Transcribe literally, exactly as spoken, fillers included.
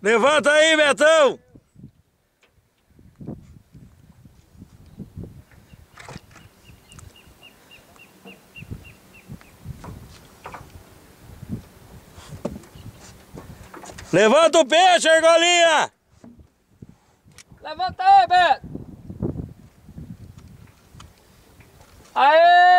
Levanta aí, Betão! Levanta o peixe, Argolinha! Levanta aí, Beto! Aê!